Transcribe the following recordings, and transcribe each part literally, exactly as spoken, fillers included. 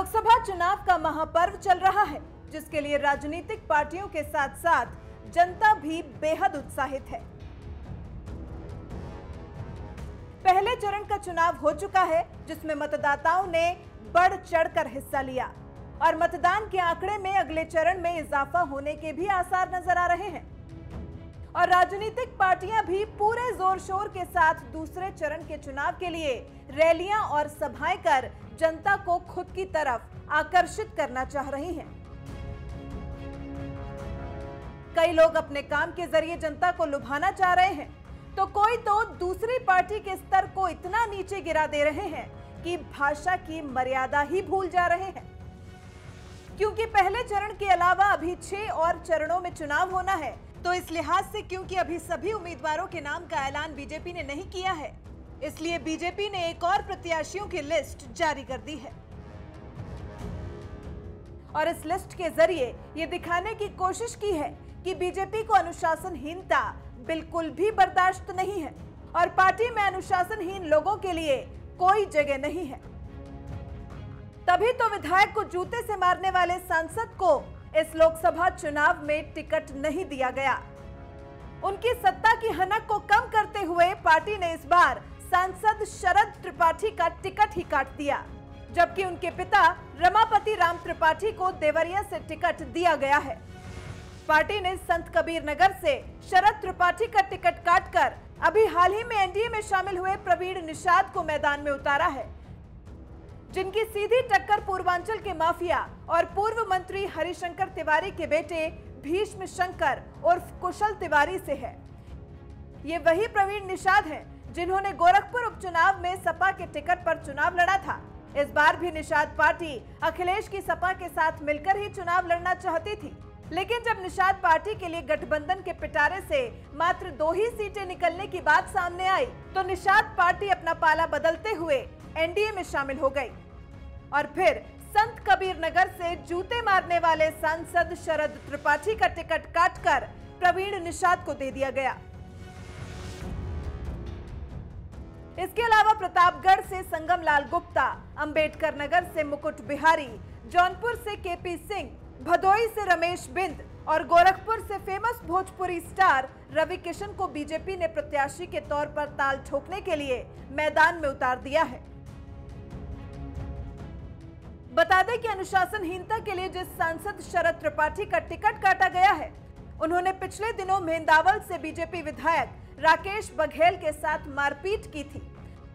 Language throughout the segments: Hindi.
लोकसभा चुनाव का महापर्व चल रहा है, जिसके लिए राजनीतिक पार्टियों के साथ साथ जनता भी बेहद उत्साहित है। पहले चरण का चुनाव हो चुका है, जिसमें मतदाताओं ने बढ़ चढ़कर हिस्सा लिया और मतदान के आंकड़े में अगले चरण में इजाफा होने के भी आसार नजर आ रहे हैं। और राजनीतिक पार्टियां भी पूरे जोर शोर के साथ दूसरे चरण के चुनाव के लिए रैलियां और सभाएं कर जनता को खुद की तरफ आकर्षित करना चाह रही हैं। कई लोग अपने काम के जरिए जनता को लुभाना चाह रहे हैं, तो कोई तो दूसरी पार्टी के स्तर को इतना नीचे गिरा दे रहे हैं कि भाषा की मर्यादा ही भूल जा रहे हैं। क्योंकि पहले चरण के अलावा अभी छह और चरणों में चुनाव होना है, तो इस लिहाज से क्योंकि अभी सभी उम्मीदवारों के नाम का ऐलान बीजेपी ने नहीं किया है, इसलिए बीजेपी ने एक और प्रत्याशियों की लिस्ट जारी कर दी है और इस लिस्ट के जरिए ये दिखाने की कोशिश की है कि बीजेपी को अनुशासनहीनता बिल्कुल भी बर्दाश्त नहीं है और पार्टी में अनुशासनहीन लोगों के लिए कोई जगह नहीं है। तभी तो विधायक को जूते से मारने वाले सांसद को इस लोकसभा चुनाव में टिकट नहीं दिया गया। उनकी सत्ता की हनक को कम करते हुए पार्टी ने इस बार सांसद शरद त्रिपाठी का टिकट ही काट दिया, जबकि उनके पिता रमापति राम त्रिपाठी को देवरिया से टिकट दिया गया है। पार्टी ने संत कबीर नगर से शरद त्रिपाठी का टिकट काटकर अभी हाल ही में एनडीए में शामिल हुए प्रवीण निषाद को मैदान में उतारा है, जिनकी सीधी टक्कर पूर्वांचल के माफिया और पूर्व मंत्री हरिशंकर तिवारी के बेटे भीष्म शंकर उर्फ कुशल तिवारी से है। ये वही प्रवीण निषाद हैं जिन्होंने गोरखपुर उपचुनाव में सपा के टिकट पर चुनाव लड़ा था। इस बार भी निषाद पार्टी अखिलेश की सपा के साथ मिलकर ही चुनाव लड़ना चाहती थी, लेकिन जब निषाद पार्टी के लिए गठबंधन के पिटारे से मात्र दो ही सीटें निकलने की बात सामने आई, तो निषाद पार्टी अपना पाला बदलते हुए एनडीए में शामिल हो गई और फिर संत कबीर नगर से जूते मारने वाले सांसद शरद त्रिपाठी का टिकट काटकर प्रवीण निषाद को दे दिया गया। इसके अलावा प्रतापगढ़ से संगम लाल गुप्ता, अंबेडकर नगर से मुकुट बिहारी, जौनपुर से केपी सिंह, भदोई से रमेश बिंद और गोरखपुर से फेमस भोजपुरी स्टार रवि किशन को बीजेपी ने प्रत्याशी के तौर पर ताल ठोकने के लिए मैदान में उतार दिया है। बता दें कि अनुशासनहीनता के लिए जिस सांसद शरद त्रिपाठी का टिकट काटा गया है, उन्होंने पिछले दिनों मेंदावल से बीजेपी विधायक राकेश बघेल के साथ मारपीट की थी।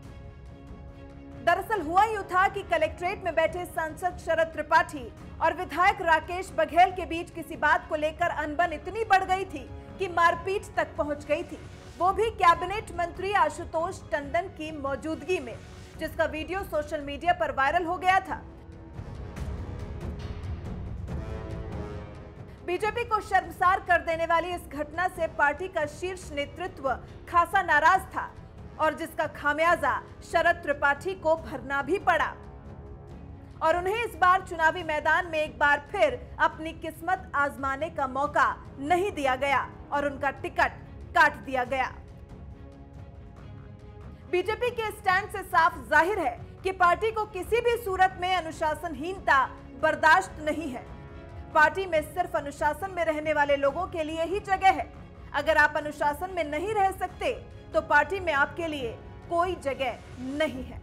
दरअसल हुआ यूं था कि कलेक्ट्रेट में बैठे सांसद शरद त्रिपाठी और विधायक राकेश बघेल के बीच किसी बात को लेकर अनबन इतनी बढ़ गई थी कि मारपीट तक पहुंच गई थी, वो भी कैबिनेट मंत्री आशुतोष टंडन की मौजूदगी में, जिसका वीडियो सोशल मीडिया पर वायरल हो गया था। बीजेपी को शर्मसार कर देने वाली इस घटना से पार्टी का शीर्ष नेतृत्व खासा नाराज था और जिसका खामियाजा शरद त्रिपाठी को भरना भी पड़ा और उन्हें इस बार चुनावी मैदान में एक बार फिर अपनी किस्मत आजमाने का मौका नहीं दिया गया और उनका टिकट काट दिया गया। बीजेपी के स्टैंड से साफ जाहिर है कि पार्टी को किसी भी सूरत में अनुशासनहीनता बर्दाश्त नहीं है। पार्टी में सिर्फ अनुशासन में रहने वाले लोगों के लिए ही जगह है। अगर आप अनुशासन में नहीं रह सकते तो पार्टी में आपके लिए कोई जगह नहीं है।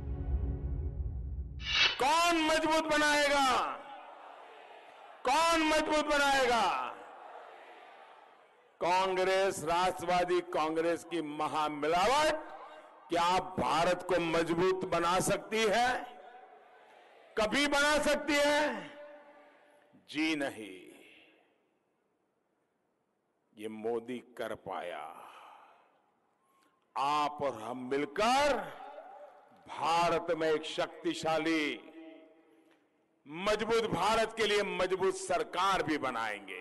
कौन मजबूत बनाएगा? कौन मजबूत बनाएगा? कांग्रेस, राष्ट्रवादी कांग्रेस की महामिलावट क्या भारत को मजबूत बना सकती है? कभी बना सकती है? जी नहीं। ये मोदी कर पाया। आप और हम मिलकर भारत में एक शक्तिशाली, मजबूत भारत के लिए मजबूत सरकार भी बनाएंगे।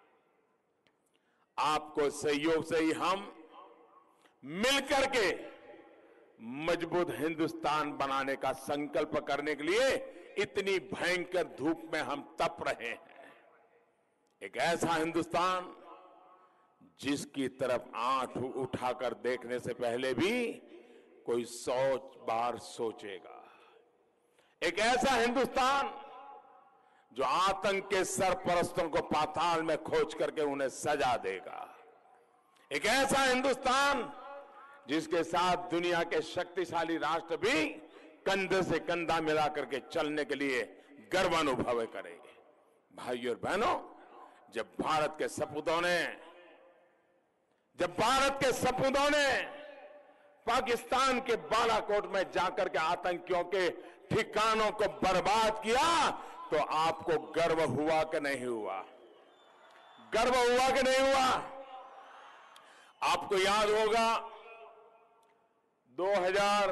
आपको सहयोग से ही हम मिलकर के मजबूत हिंदुस्तान बनाने का संकल्प करने के लिए इतनी भयंकर धूप में हम तप रहे हैं। एक ऐसा हिंदुस्तान जिसकी तरफ आंख उठाकर देखने से पहले भी कोई सौ बार सोचेगा। एक ऐसा हिंदुस्तान जो आतंक के सरपरस्तों को पाताल में खोज करके उन्हें सजा देगा। एक ऐसा हिंदुस्तान जिसके साथ दुनिया के शक्तिशाली राष्ट्र भी कंधे से कंधा मिला करके चलने के लिए गर्व अनुभव करेंगे। भाइयों और बहनों, जब भारत के सपूतों ने जब भारत के सपूतों ने पाकिस्तान के बालाकोट में जाकर के आतंकियों के ठिकानों को बर्बाद किया, तो आपको गर्व हुआ कि नहीं हुआ? गर्व हुआ कि नहीं हुआ? आपको याद होगा दो हज़ार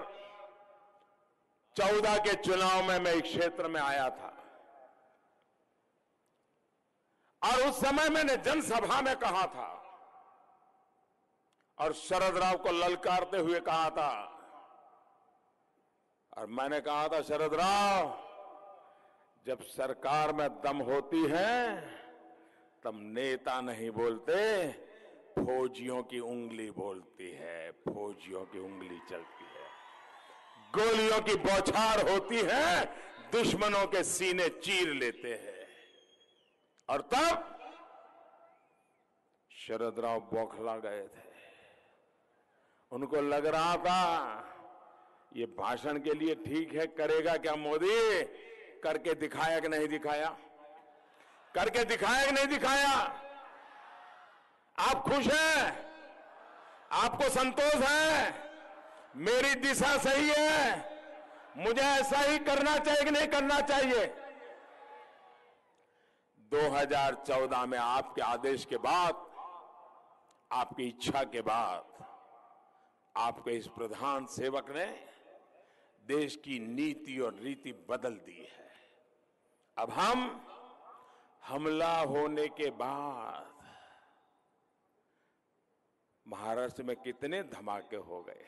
चौदह के चुनाव में मैं एक क्षेत्र में आया था और उस समय मैंने जनसभा में कहा था और शरद राव को ललकारते हुए कहा था, और मैंने कहा था, शरद राव, जब सरकार में दम होती है तब नेता नहीं बोलते, फौजियों की उंगली बोलती है, फौजियों की उंगली चलती है, गोलियों की बौछार होती है, दुश्मनों के सीने चीर लेते हैं। और तब शरद राव बौखला गए थे। उनको लग रहा था ये भाषण के लिए ठीक है, करेगा क्या मोदी? करके दिखाया कि नहीं दिखाया? करके दिखाया कि नहीं दिखाया? आप खुश हैं? आपको संतोष है? मेरी दिशा सही है? मुझे ऐसा ही करना चाहिए कि नहीं करना चाहिए? दो हज़ार चौदह में आपके आदेश के बाद, आपकी इच्छा के बाद, आपके इस प्रधान सेवक ने देश की नीति और रीति बदल दी है। अब हम हमला होने के बाद महाराष्ट्र में कितने धमाके हो गए,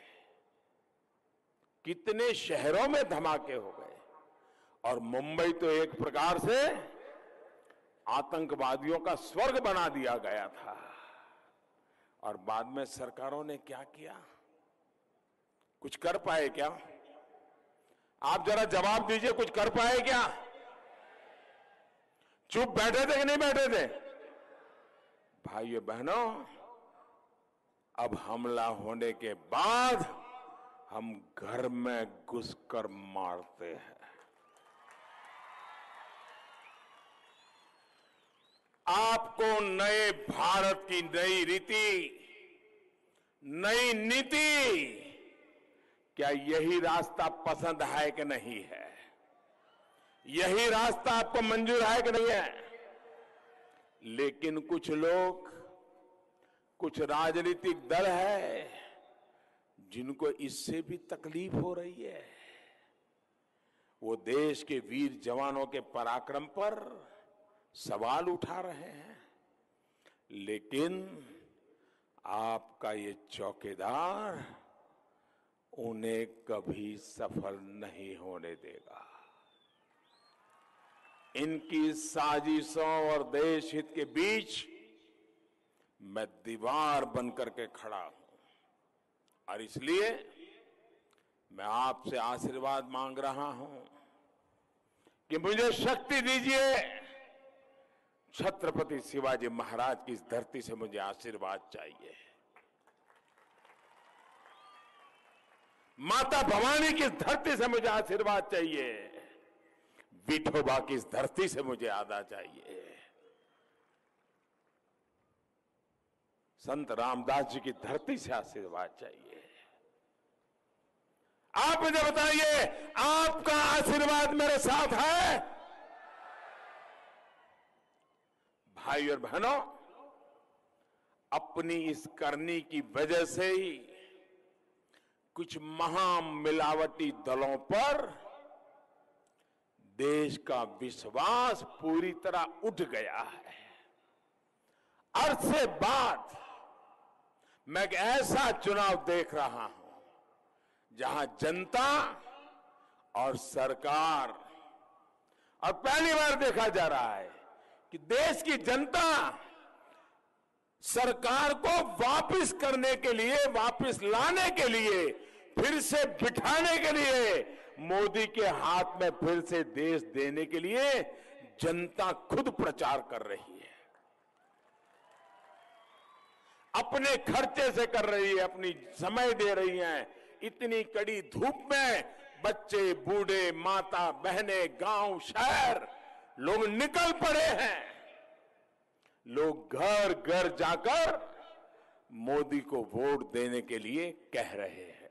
कितने शहरों में धमाके हो गए, और मुंबई तो एक प्रकार से आतंकवादियों का स्वर्ग बना दिया गया था। और बाद में सरकारों ने क्या किया? कुछ कर पाए क्या? आप जरा जवाब दीजिए, कुछ कर पाए क्या? चुप बैठे थे कि नहीं बैठे थे? भाइयों बहनों, अब हमला होने के बाद हम घर में घुसकर मारते हैं। आपको नए भारत की नई रीति, नई नीति, क्या यही रास्ता पसंद है कि नहीं है? यही रास्ता आपको मंजूर है कि नहीं है? लेकिन कुछ लोग, कुछ राजनीतिक दल है जिनको इससे भी तकलीफ हो रही है। वो देश के वीर जवानों के पराक्रम पर सवाल उठा रहे हैं, लेकिन आपका ये चौकीदार उन्हें कभी सफल नहीं होने देगा। इनकी साजिशों और देश हित के बीच मैं दीवार बनकर के खड़ा हूं, और इसलिए मैं आपसे आशीर्वाद मांग रहा हूं कि मुझे शक्ति दीजिए। छत्रपति शिवाजी महाराज की इस धरती से मुझे आशीर्वाद चाहिए, माता भवानी की इस धरती से मुझे आशीर्वाद चाहिए, विठोबा की इस धरती से मुझे आदर चाहिए, संत रामदास जी की धरती से आशीर्वाद चाहिए। आप मुझे बताइए, आपका आशीर्वाद मेरे साथ है? भाई और बहनों, अपनी इस करनी की वजह से ही कुछ महामिलावटी दलों पर देश का विश्वास पूरी तरह उठ गया है। अरसे बाद मैं एक ऐसा चुनाव देख रहा हूं जहां जनता और सरकार, और पहली बार देखा जा रहा है कि देश की जनता सरकार को वापस करने के लिए, वापस लाने के लिए, फिर से बिठाने के लिए मोदी के हाथ में फिर से देश देने के लिए जनता खुद प्रचार कर रही है, अपने खर्चे से कर रही है, अपनी समय दे रही है। इतनी कड़ी धूप में बच्चे, बूढ़े, माता, बहनें, गांव, शहर लोग निकल पड़े हैं। लोग घर घर जाकर मोदी को वोट देने के लिए कह रहे हैं।